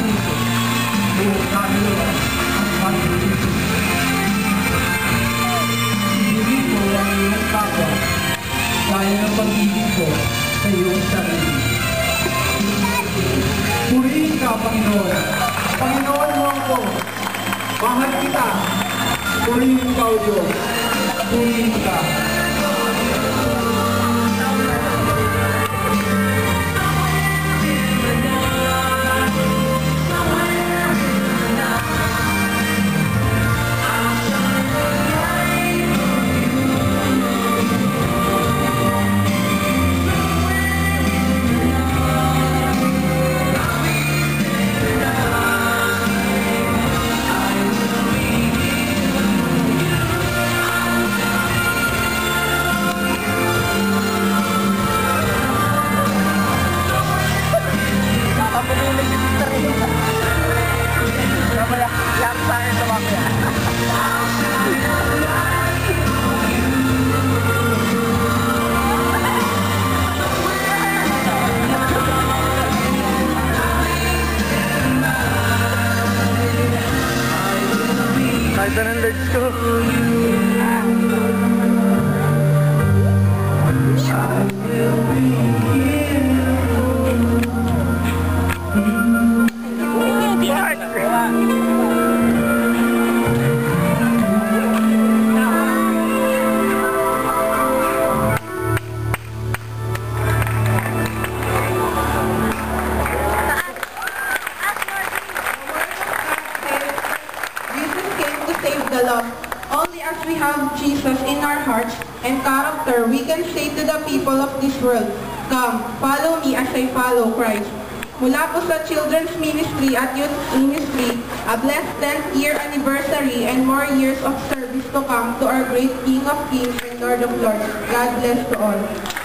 puso, buong kaluluwa at pag-ibig. Ibigin mo ang iyong kapwa, gaya ng pag-ibig ko sa iyong sarili. Purihin ka, Panginoon. Panginoon mo ako. Mahal kita. Purihin ka, O Diyos. Purihin ka. Kahit anong lights ko. The lost. Only as we have Jesus in our hearts and character, we can say to the people of this world, "Come, follow me as I follow Christ." Mula po sa Children's Ministry at Youth Ministry, a blessed 10th year anniversary and more years of service to come to our great King of Kings and Lord of Lords. God bless to all.